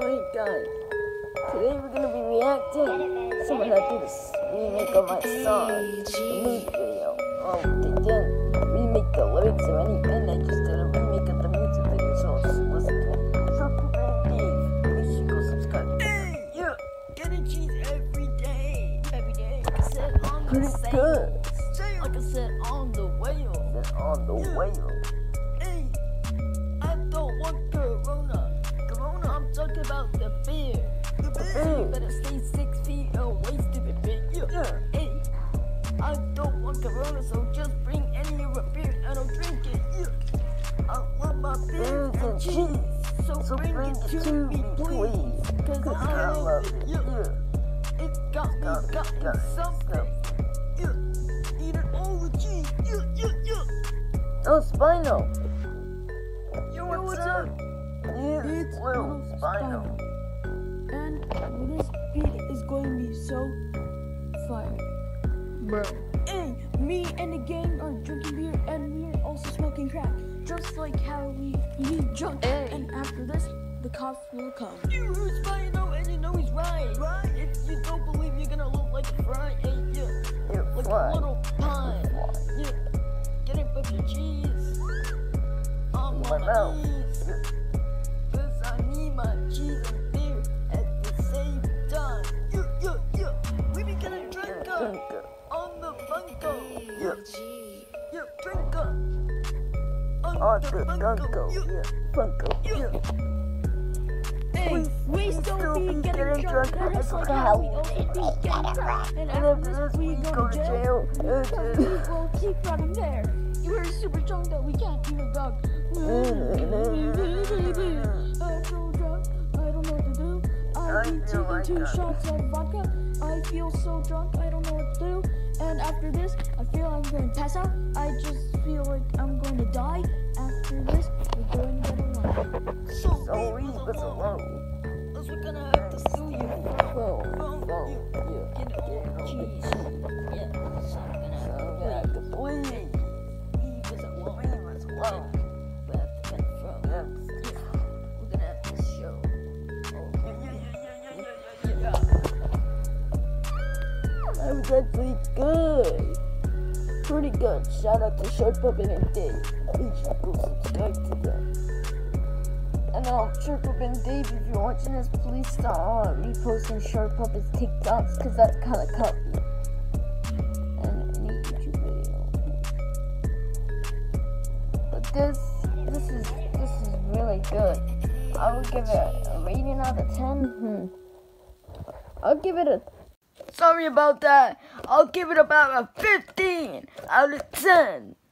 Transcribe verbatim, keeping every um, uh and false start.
Alright guys, today we're gonna be reacting to someone that did a remake of my song, the music video. Oh, they didn't remake the lyrics or anything, they just did a remake of the music video, so let's listen to it. So Dave, make sure you go subscribe. Hey, yeah, getting cheese every day, every day. Like I said on the Pretty sale, good. sale. Like I said on the whale, Then on the yeah. whale. Hey, I don't want Corona. Corona, I'm talking about the beer. The beer. beer. You better stay six feet away, stupid bitch. Yeah. Yeah. Hey, I don't want Corona, so just bring any of a beer and I'll drink it. Yeah. I want my beer Beers and and cheese, cheese. so, So bring, bring it to me, please. Cause, Cause I, I love love it. it. Yeah. Yeah. It got me, Got me, got me got me something. Yeah. Eat it all the cheese. Yeah, yeah, yeah. Oh, Spino. Yo, Yo, what's up? Yeah, It's well, Little Spino. And this beat is going to be so fire. Bro. Hey, me and the gang are drinking beer and we're also smoking crack. Just like how we eat junk. Hey. And after this, the cops will come. You Spino, and you know he's right. Right. If you don't believe you're gonna look like a fry, hey, yeah. You're Like fly. a little pie. Yeah. Get it with your cheese. On My my mouth. knees. Cause I need my cheese and beer at the same time. Yeah, yeah, yeah. We be getting drink up Drinker. on the bunko. Yeah. Yeah, drink up on, On the the bunko. Funko. Yeah. Yeah. Funko. Yeah. Hey, We- we we still still be be getting getting drunk, drunk just at like the how we house. also be getting drunk. And And after after this, we go to jail. jail. Cause we will keep running there. You were super drunk that we can't even talk. I'm so drunk, I don't know what to do. I I've been feel taking like two I- shots of vodka. I feel so drunk, I don't know what to do. And after this, I feel I'm going to pass out. I just feel like I'm going to die. After this, we're going to get along. So, So leave us alone. Cause we're gonna have to sue you. Whoa, Whoa, whoa, yeah. yeah. Get all Get the all the cheese. Yeah, so I'm gonna have So I'm to gonna have to bleed. leave us alone. Leave us alone. We have to confront. Yeah. Yeah, we're gonna have to show. Oh, Yeah, yeah, yeah, yeah, yeah, yeah, yeah. That was actually good. Pretty good. Shout out to Sharp Puppet and Dave. Please go subscribe to them. And um, Sharp Puppet and Dave, if you're watching this, please stop uh, reposting Sharp Puppet's TikToks, because that's kind of copy. And any YouTube video. But this, this is, this is really good. I would give it a rating out of ten. Hmm. I'll give it a... Sorry about that. I'll give it about a fifteen out of ten.